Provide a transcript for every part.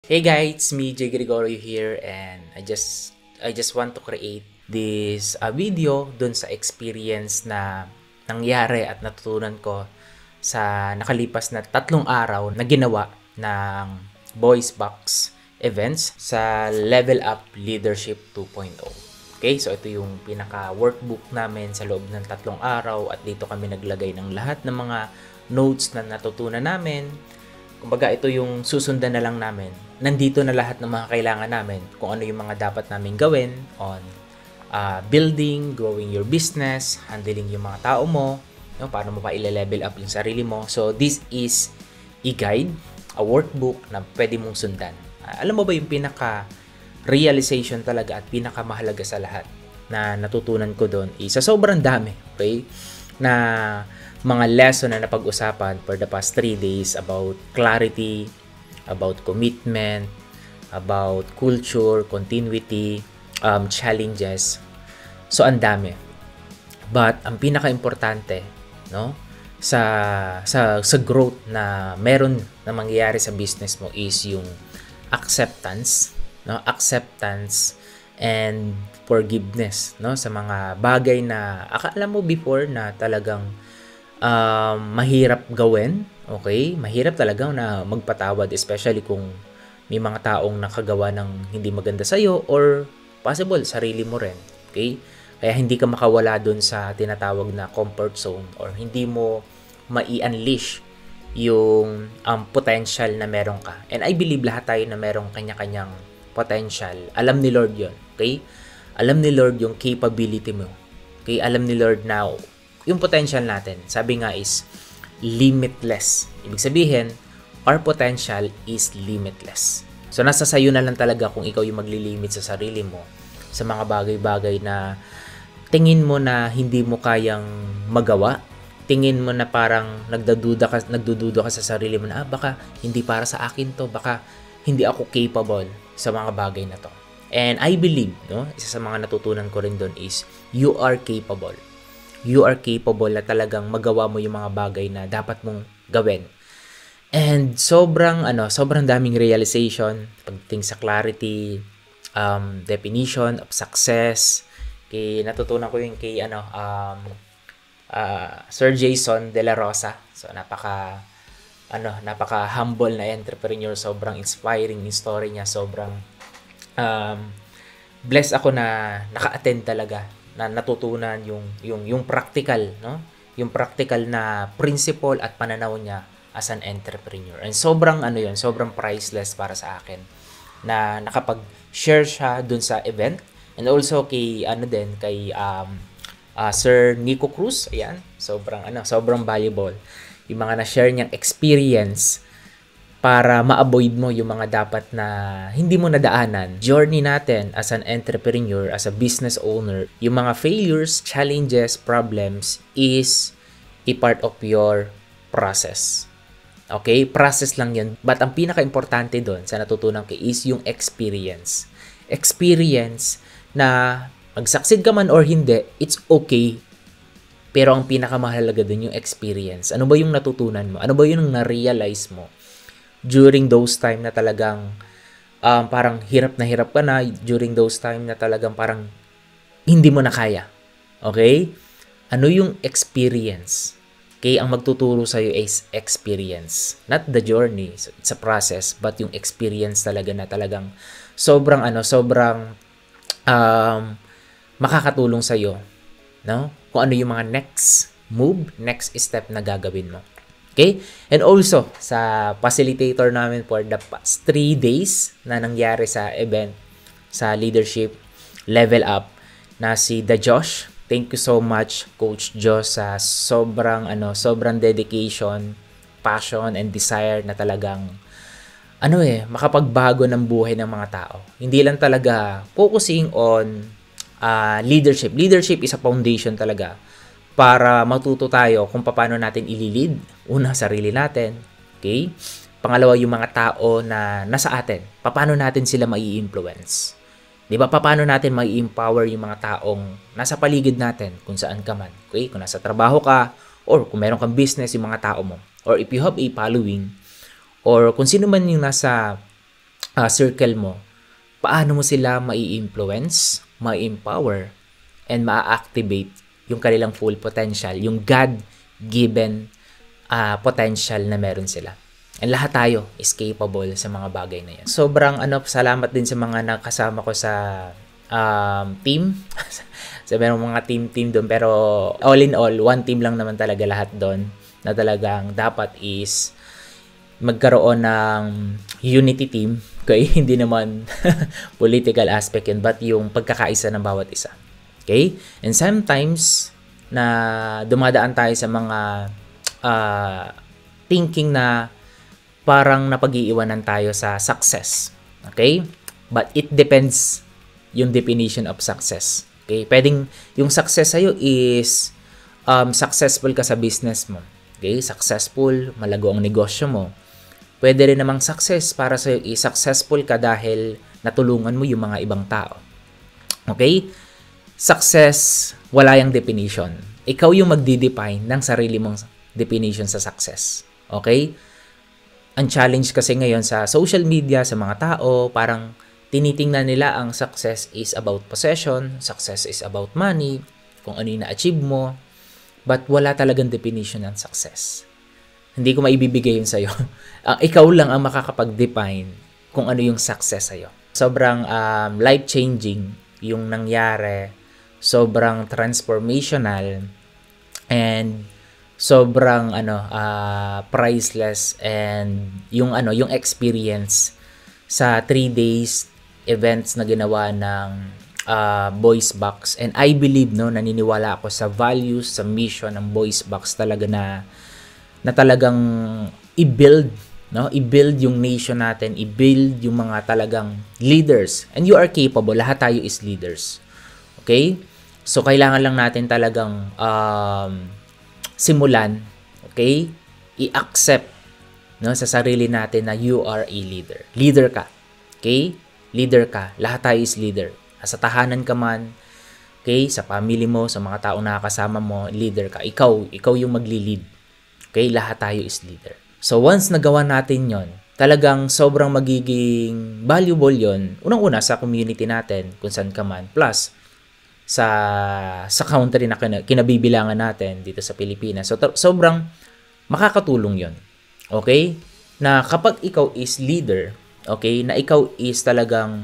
Hey guys, it's me Gregorio here and I just want to create this video dun sa experience na nangyari at natutunan ko sa nakalipas na 3 araw na ginawa ng Voice Box events sa Level Up Leadership 2.0. Okay, so ito yung pinaka-workbook namin sa loob ng 3 araw at dito kami naglagay ng lahat ng mga notes na natutunan namin. Kumbaga, ito yung susundan na lang namin. Nandito na lahat ng mga kailangan namin kung ano yung mga dapat namin gawin on building, growing your business, handling yung mga tao mo, paano mo pa i-level up yung sarili mo. So, this is a guide, a workbook na pwede mong sundan. Alam mo ba yung pinaka-realization talaga at pinaka-mahalaga sa lahat na natutunan ko doon is sa sobrang dami, okay? Na mga lesson na napag-usapan for the past 3 days about clarity, about commitment, about culture, continuity, challenges. So, ang dami. But, ang pinaka-importante, no, sa growth na meron na mangyayari sa business mo is yung acceptance, no, acceptance and forgiveness, no, sa mga bagay na akala mo before na talagang mahirap gawin, okay? Mahirap talaga na magpatawad, especially kung may mga taong nakagawa ng hindi maganda sa'yo or possible, sarili mo rin, okay? Kaya hindi ka makawala dun sa tinatawag na comfort zone or hindi mo mai-unleash yung potential na meron ka. And I believe lahat tayo na merong kanya-kanyang potential. Alam ni Lord yun, okay? Alam ni Lord yung capability mo. Okay? Alam ni Lord na yung potential natin, sabi nga is limitless. Ibig sabihin, our potential is limitless. So, nasa sayo na lang talaga kung ikaw yung maglilimit sa sarili mo sa mga bagay-bagay na tingin mo na hindi mo kayang magawa. Tingin mo na parang nagdududa ka sa sarili mo na, baka hindi para sa akin to, baka hindi ako capable sa mga bagay na to. And I believe, no, isa sa mga natutunan ko rin doon is you are capable. You are capable na talagang magawa mo yung mga bagay na dapat mong gawin. And sobrang daming realization pagdating sa clarity, definition of success. Natutunan ko yung Sir Jason De La Rosa. So napaka humble na entrepreneur, sobrang inspiring yung story niya, sobrang blessed ako na naka-attend talaga, na natutunan yung practical, no? Yung practical na principle at pananaw niya as an entrepreneur. And sobrang sobrang priceless para sa akin na nakapag-share siya dun sa event, and also kay Sir Nico Cruz. Ayan, sobrang valuable yung mga na-share niyang experience para ma-avoid mo yung mga dapat na hindi mo nadaanan. Journey natin as an entrepreneur, as a business owner, yung mga failures, challenges, problems is a part of your process. Okay? Process lang yan. But ang pinaka-importante doon sa natutunan ko is yung experience. Experience na mag-succeed ka man or hindi, it's okay. Pero ang pinakamahalaga doon yung experience. Ano ba yung natutunan mo? Ano ba yung na-realize mo during those time na talagang parang hirap ka na, during those time na talagang parang hindi mo na kaya. Okay? Ano yung experience? Okay, ang magtuturo sa'yo is experience. Not the journey, it's a process, but yung experience talaga na talagang sobrang makakatulong sa'yo, no? Kung ano yung mga next move, next step na gagawin mo. Okay? And also, sa facilitator namin for the past 3 days na nangyari sa event, sa leadership level up, na si The Josh. Thank you so much, Coach Josh, sa sobrang dedication, passion, and desire na talagang makapagbago ng buhay ng mga tao. Hindi lang talaga focusing on leadership. Leadership is a foundation talaga para matuto tayo kung paano natin i-lead. Una, sarili natin. Okay? Pangalawa, yung mga tao na nasa atin. Paano natin sila mai-influence? Di ba? Paano natin mai-empower yung mga taong nasa paligid natin kung saan ka man. Okay? Kung nasa trabaho ka, or kung meron kang business, yung mga tao mo. Or if you have a following, or kung sino man yung nasa circle mo, paano mo sila mai-influence, mai-empower, and ma-activate yung kanilang full potential, yung God-given potential na meron sila. And lahat tayo is capable sa mga bagay na yan. Sobrang salamat din sa mga nakasama ko sa team. So, meron mga team doon. Pero all in all, one team lang naman talaga lahat doon na talagang dapat is magkaroon ng unity team. Okay? Hindi naman political aspect yun, but yung pagkakaisa ng bawat isa. Okay? And sometimes, na dumadaan tayo sa mga thinking na parang napag-iiwanan tayo sa success. Okay? But it depends yung definition of success. Okay? Pwedeng yung success sa'yo is successful ka sa business mo. Okay? Successful, malago ang negosyo mo. Pwede rin namang success para sa'yo is successful ka dahil natulungan mo yung mga ibang tao. Okay? Success, wala yung definition. Ikaw yung magdi-define ng sarili mong definition sa success. Okay? Ang challenge kasi ngayon sa social media, sa mga tao, parang tinitingnan nila ang success is about possession, success is about money, kung ano yung na-achieve mo, but wala talagang definition ng success. Hindi ko maibibigay yun sa'yo. Ikaw lang ang makakapag-define kung ano yung success sa'yo. Sobrang life-changing yung nangyari, sobrang transformational, and sobrang priceless, and yung experience sa 3 days events na ginawa ng Voice Box. And I believe, naniniwala ako sa values, sa mission ng Voice Box talaga na talagang i-build yung nation natin, i-build yung mga talagang leaders. And you are capable, lahat tayo is leaders. Okay? So kailangan lang natin talagang simulan, okay? I-accept sa sarili natin na you are a leader. Leader ka. Okay? Leader ka. Lahat tayo is leader. Sa tahanan ka man, okay? Sa family mo, sa mga taong nakakasama mo, leader ka. Ikaw yung magli-lead. Okay? Lahat tayo is leader. So once nagawa natin yon, talagang sobrang magiging valuable yon. Unang-una sa community natin, kung saan ka man. Plus, sa country na kinabibilangan natin dito sa Pilipinas. So, sobrang makakatulong yon. Okay? Na kapag ikaw is leader, okay, na ikaw is talagang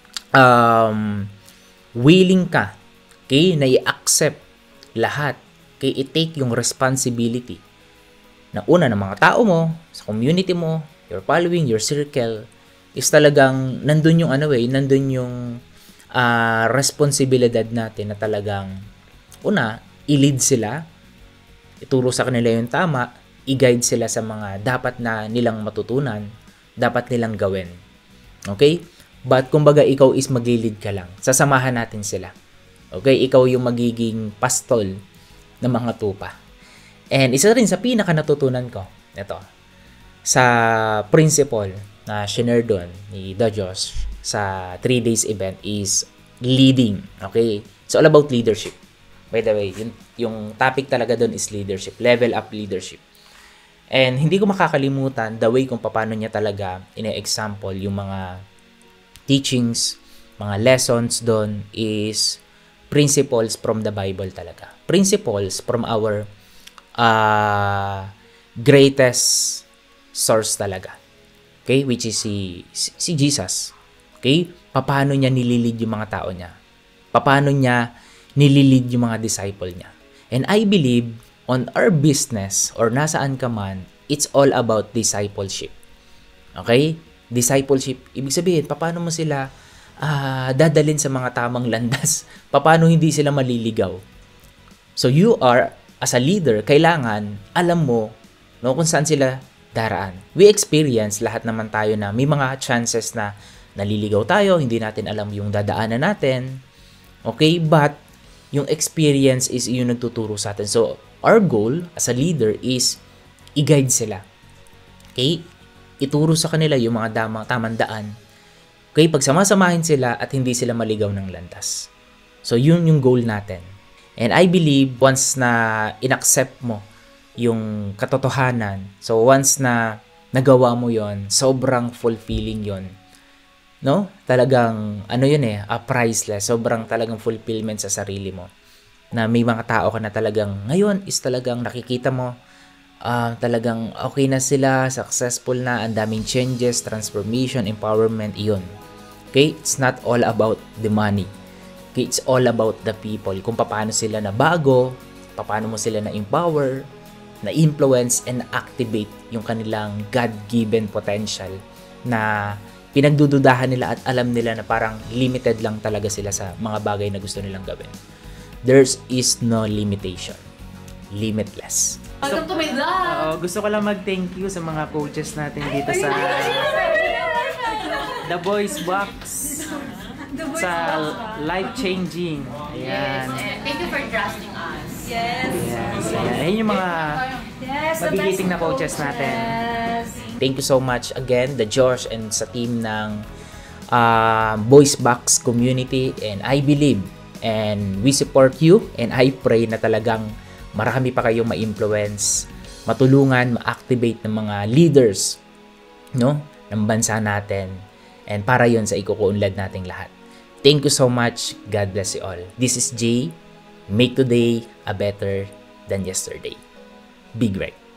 willing ka, okay, na i-accept lahat, okay, i-take yung responsibility na una ng mga tao mo, sa community mo, your following, your circle, is talagang nandun yung nandun yung responsibilidad natin na talagang una, i-lead sila, ituro sa kanila yung tama, i-guide sila sa mga dapat na nilang matutunan, dapat nilang gawin. Okay? But kumbaga ikaw is magli-lead ka lang. Sasamahan natin sila. Okay? Ikaw yung magiging pastol ng mga tupa. And isa rin sa pinaka natutunan ko, ito, sa principle na shinare doon ni Dojos sa 3 days event is leading. Okay? It's all about leadership. By the way, yung topic talaga doon is leadership. Level up leadership. And hindi ko makakalimutan the way kung paano niya talaga ine-example yung mga teachings, mga lessons doon is principles from the Bible talaga. Principles from our greatest source talaga. Okay? Which is si Jesus. Okay? Paano niya nililid yung mga tao niya? Paano niya nililid yung mga disciple niya? And I believe on our business or nasaan ka man, it's all about discipleship. Okay? Discipleship, ibig sabihin, paano mo sila dadalhin sa mga tamang landas? Paano hindi sila maliligaw? So you are, as a leader, kailangan alam mo kung saan sila daraan. We experience, lahat naman tayo na may mga chances na naliligaw tayo, hindi natin alam yung dadaanan natin. Okay? But yung experience is yung nagtuturo sa atin. So, our goal as a leader is i-guide sila. Okay? Ituro sa kanila yung mga tamang daan. Okay? Pagsamasamahin sila at hindi sila maligaw ng landas. So, yun yung goal natin. And I believe once na inaccept mo yung katotohanan, so once na nagawa mo yon, sobrang fulfilling yon. no? Talagang ano yun priceless. Sobrang talagang fulfillment sa sarili mo. Na may mga tao ka na talagang ngayon is talagang nakikita mo talagang okay na sila, successful na, ang daming changes, transformation, empowerment, iyon. Okay? It's not all about the money. Okay? It's all about the people. Kung paano sila na bago, paano mo sila na-empower, na-influence, and na-activate yung kanilang God-given potential na pinagdududahan nila at alam nila na parang limited lang talaga sila sa mga bagay na gusto nilang gawin. There is no limitation. Limitless. Welcome to my vlog! Gusto ko lang mag-thank you sa mga coaches natin dito sa The Boys Box. Sa life-changing. Ayan. Thank you for trusting us. Yes. Ayan yung mga mabigiting na coaches natin. Thank you so much again, the Josh and sa team ng Boys Box community, and I believe and we support you, and I pray na talagang marami pa kayong ma-influence, matulungan, ma-activate ng mga leaders, no, ng bansa natin, and para yon sa ikukuunlad nating lahat. Thank you so much. God bless you all. This is Jay. Make today a better than yesterday. Be great.